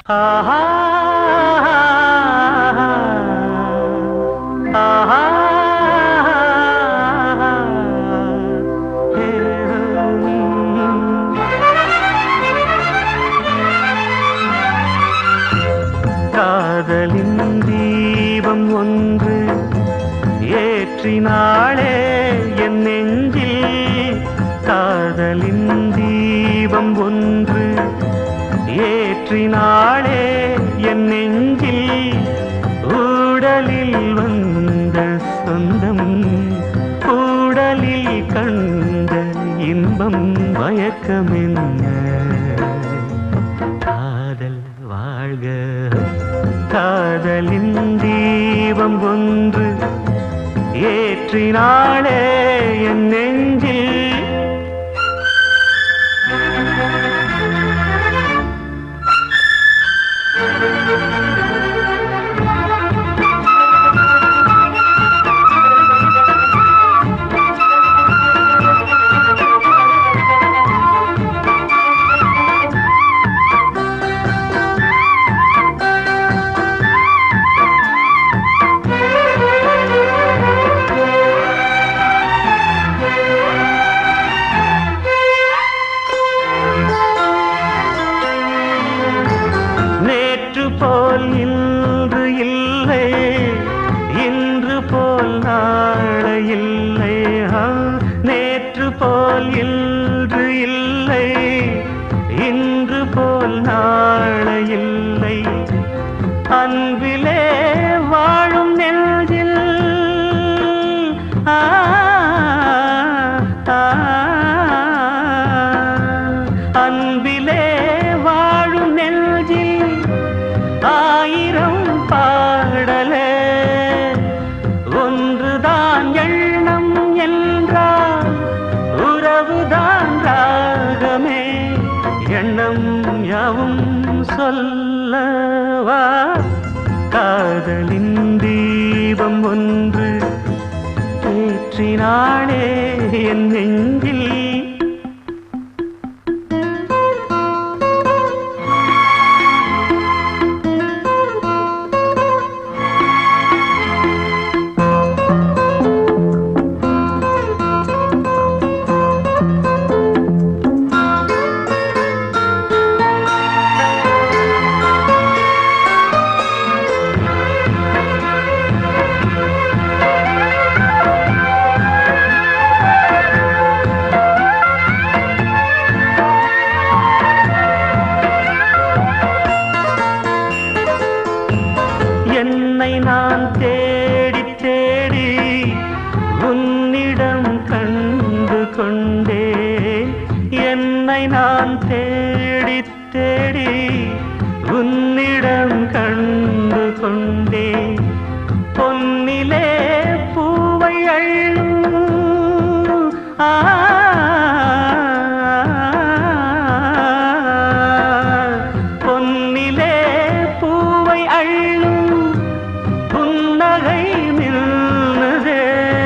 ஆஹா ஆஹா காதலின் தீபம் ஒன்று ஏற்றினாளே என் நெஞ்சில். காதலின் தீபம் ஒன்று ஏற்றினாளே என் நெஞ்சில். ஊடலில் வந்த சொந்தம் ஊடலில் கண்ட இன்பம் மயக்கமென்ன. காதல் வாழ்க. காதலின் தீபம் ஒன்று ஏற்றினாளே என் நெஞ்சில். போல் இன்று இல்லை, இன்று போல் நாளை இல்லை. நேற்று போல் இன்று இல்லை, இன்று போல் நாளை இல்லை. அன்பிலே வாழும் நெஞ்சில் அன்பிலே வாழும் நெஞ்சில் ஆயிரம் பாடலே. ஒன்றுதான் எண்ணம் என்றால் உறவுதான் ராகமே. எண்ணம் யாவும் சொல்லவா. காதலின் தீபம் ஒன்று ஏற்றினாளே என் நெஞ்சில். என்னை நான் தேடி தேடி உன்னிடம் கண்டு கொண்டேன். என்னை நான் தேடி தேடி உன்னிடம் கண்டு கொண்டேன். பொன்னிலே பூவை அள்ளும் பொன்னிலே பூவை அள்ளும் புன்னகை நின்றதே.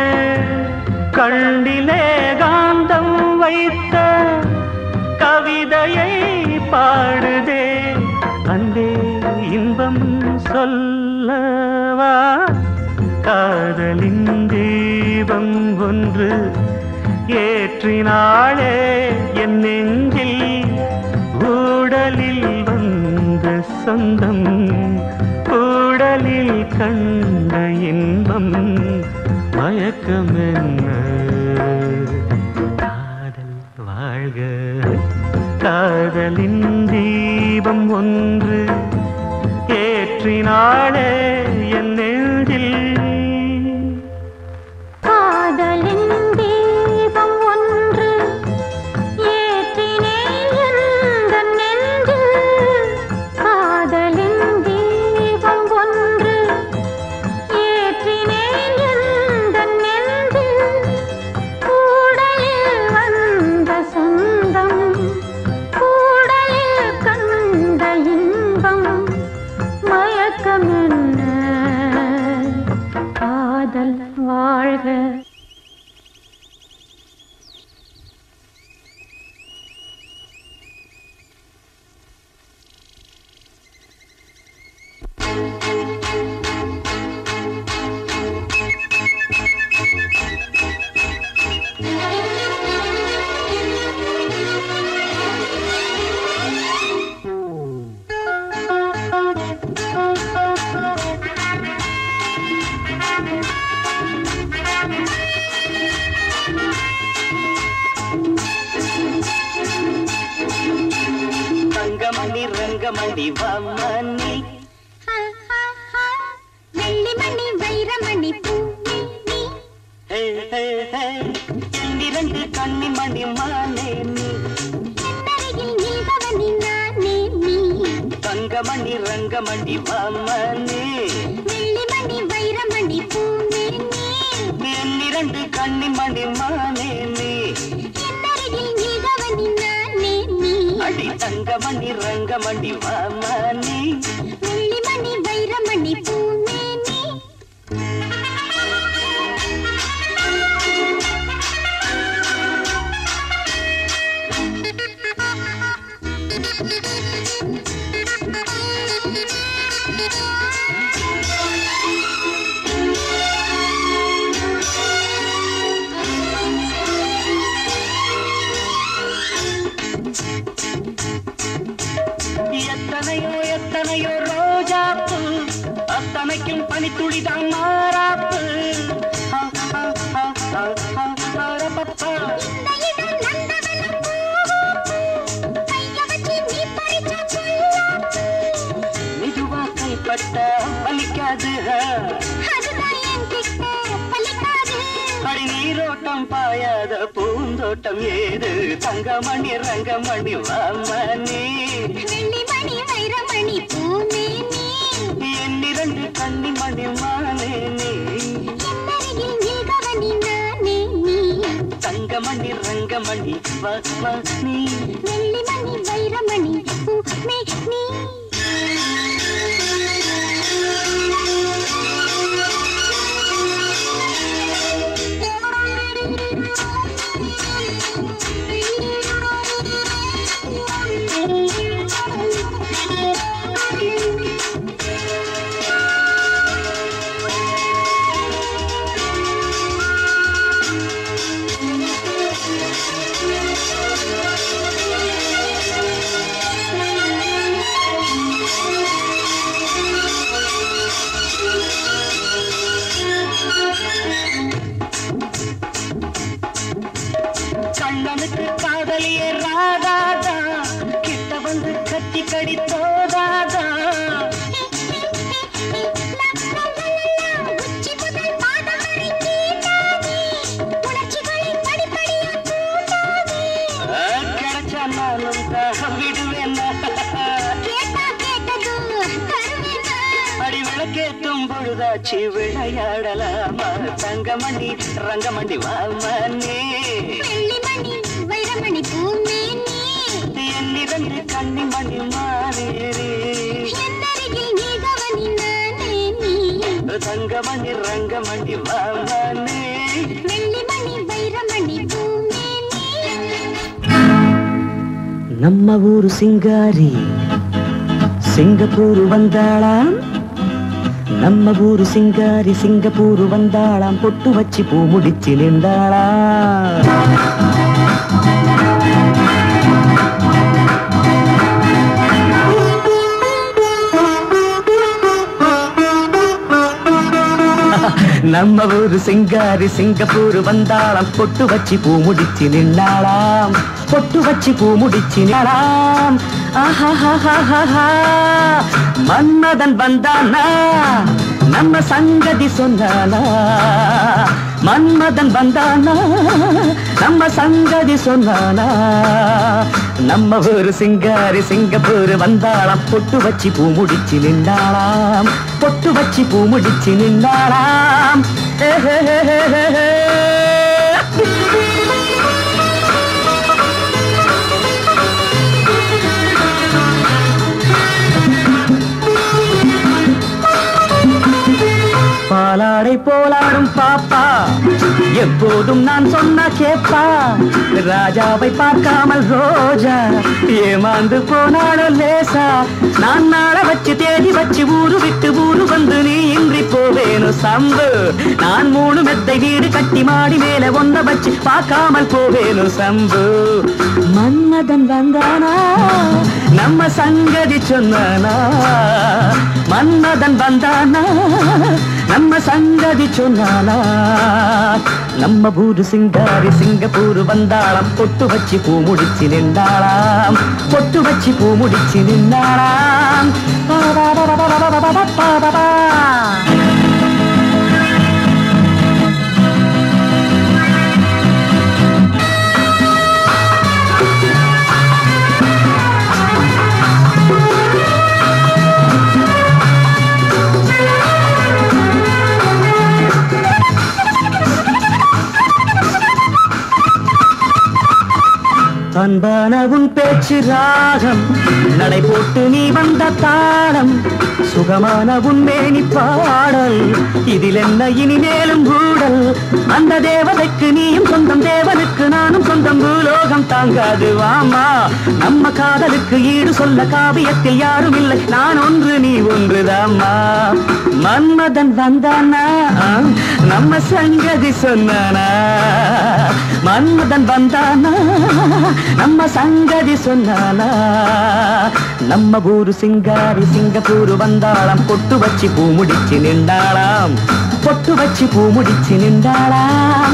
கண்டிலே காந்தம் வைத்த கவிதையை பாடுதே. அன்பே இன்பம் சொல்லவா. காதலின் தீபம் ஒன்று ஏற்றினாளே என் நெஞ்சில். ஊடலில் வந்த சொந்தம் ஊடலில் கண்ட இன்பம் மயக்கமென்ன. காதல் வாழ்க. காதலின் தீபம் ஒன்று ஏற்றினாளே என் நெஞ்சில். காதலின் தீபம் ஒன்று ஏற்றினேன் எந்தன் நெஞ்சில். காதலின் தீபம் ஒன்று ஏற்றினேன் எந்தன் நெஞ்சில். கூடலில் வந்த சொந்தம் கூடலில் கண்ட இன்பம் மயக்கமென்ன. தங்கமணி ரங்கமணி வாமணி வெள்ளிமணி வைரமணி பூமி இரண்டு கன்னிமணி மானே நீ என்னருகில் நீபவனி நானே நீ தங்கமணி ரங்கமணி வாமணி வெள்ளிமணி வைரமணி பூமி இரண்டு கன்னிமணி மானே நீ என்னருகில் நீபவனி நானே நீ அடி தங்கமணி ரங்கமணி வாமணி வெள்ளிமணி வைரமணி பூமி எத்தனையோ எத்தனையோ ரோஜாப்பு அத்தனைக்கும் பனித்துளிதான் மாறாப்பு மெதுவா கைப்பட்ட பலிக்காது அடி நீரோட்டம் பாயாத பூந்தோட்டம் ஏது தங்கமணி ரங்கமணி வாமணி வெள்ளிமணி வைரமணி பூமி என்னிரண்டு கன்னிமணி மானே நீ என்னருகில் நீபவனி நானே நீ தங்கமணி ரங்கமணி வாமணி வெள்ளிமணி வைரமணி பூமி நீ கண்ணனுக்கு காதலிய ராதாதா கிட்ட வந்து கட்டி கடித்தோதாதா உச்சி முதல் பாதம் வரை நீதானே உணர்ச்சிகளை படிப்படியா தூண்டாதே கிடைச்சா நானும் தான் விடுவேன் கேட்டா கேட்டது தருவேனா அடி விளக்கேத்தும் பொழுதாச்சு விளையாடலாமா தங்கமணி ரங்கமணி வாமணி வெள்ளிமணி வைரமணி பூமி நீ என்னிரண்டு கன்னிமணி மாறேரே என்னருகில் நீபவனி நானே நீ தங்கமணி ரங்கமணி வாமணி வெள்ளிமணி வைரமணி பூமி நம்ம ஊரு சிங்காரி சிங்கப்பூர் வந்தாளாம் நம்ம ஊரு சிங்காரி சிங்கப்பூர் வந்தாளாம் பொட்டு வச்சு பூ முடிச்சு நின்றாளாம் நம்ம ஊரு சிங்காரி சிங்கப்பூர் வந்தாளாம் பொட்டு வச்சு பூ முடிச்சு நின்னாளாம் பொட்டு வச்சு பூ முடிச்சு நின்னாளாம் ஆஹா மன்மதன் வந்தானா நம்ம சங்கதி சொன்னானா மன்மதன் வந்தானா நம்ம சங்கதி சொன்னானா நம்ம ஊரு சிங்காரி சிங்கப்பூர் வந்தாளாம் பொட்டு வச்சு பூ முடிச்சு நின்னாளாம் பொட்டு வச்சு பூ முடிச்சு நின்னாளாம் பாலாடை போலாடும் பாப்பா எப்போதும் நான் சொன்னா கேப்பா ராஜாவை பார்க்காமல் ரோஜா ஏமாந்து போனாலும் லேசா நான் நாள வச்சு தேடி வச்சு ஊரு விட்டு ஊரு வந்து நீ இன்றி போவேனு சம்பு நான் 3 மெத்தை வீடு கட்டி மாடி மேல ஒன்ன வச்சு பார்க்காமல் போவேனு சம்பு மன்மதன் வந்தானா நம்ம சங்கதி சொன்னானா மன்மதன் வந்தானா நம்ம சங்கதி சொன்னானா நம்ம ஊரு சிங்காரி சிங்கப்பூர் வந்தாளாம் பொட்டு வச்சு பூ முடிச்சு நின்றாளாம் பொட்டு வச்சு பூ முடிச்சு நின்றாளாம் அன்பான உன் பேச்சு ராகம் நடை போட்டு நீ வந்த தாளம் சுகமான உன் மேனி பாடல் இதில் என்ன இனி மேலும் ஊடல் அந்த தேவதைக்கு நீயும் சொந்தம் தேவனுக்கு நானும் சொந்தம் பூலோகம் தாங்காது வாமா நம்ம காதலுக்கு ஈடு சொல்ல காவியத்தில் யாரும் இல்லை நான் ஒன்று நீ ஒன்றுதாம்மா மன்மதன் வந்தானா நம்ம சங்கதி சொன்னானா மன்மதன் வந்தானா நம்ம சங்கதி சொன்னானா நம்ம ஊரு சிங்காரி சிங்கப்பூர் வந்தாளாம் பொட்டு வச்சு பூ முடிச்சு நின்றாளாம் பொட்டு வச்சு பூ முடிச்சு நின்றாளாம்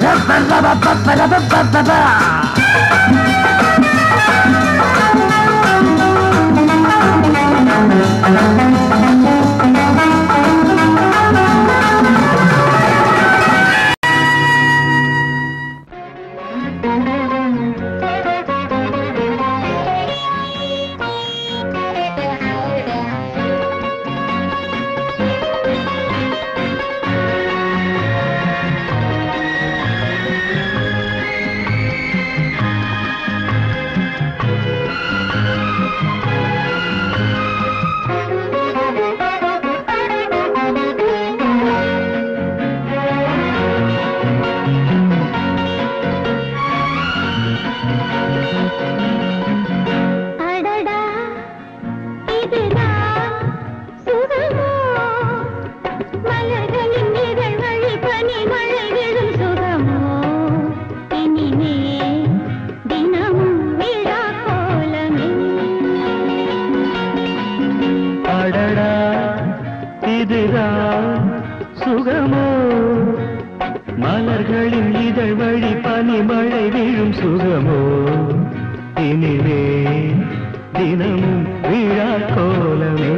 சுகமோ மலர்களின் இதழ் வழி பனி மழை வீழும் சுகமோ இனிவே தினமும் விழா கோலமே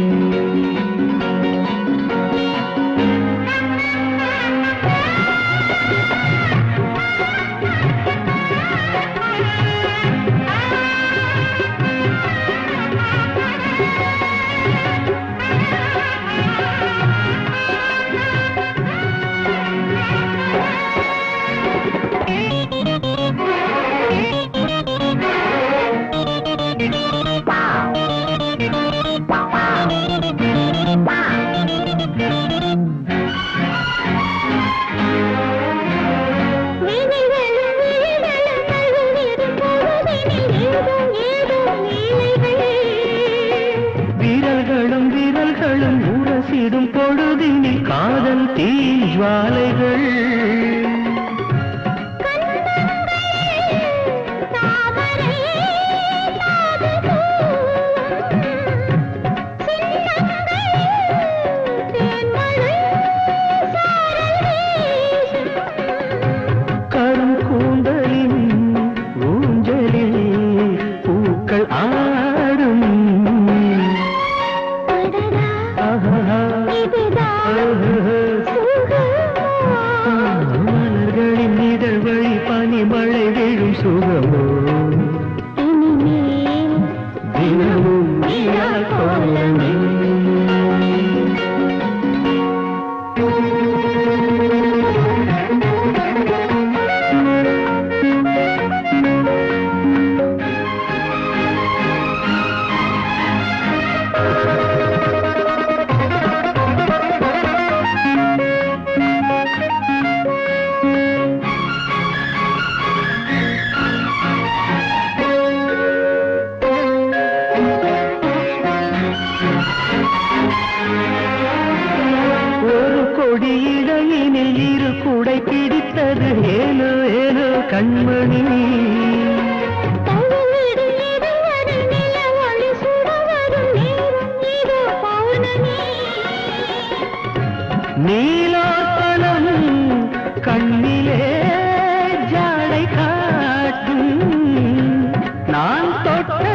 விரல்களும் உரசிடும் பொழுதினில் காதல் தீ ஜுவாலைகள் கரும் கூந்தலின் ஊஞ்சலில் பூக்கள் ஆடும் மலர்களின் இதழ் வழி பனி மழை வீழும் சுகமோ தினமும் விழா கோலமே கொடியிடையினில் இரு கூடை பிடித்தது ஏனோ ஏனோ கண்மணி நான் தொட்ட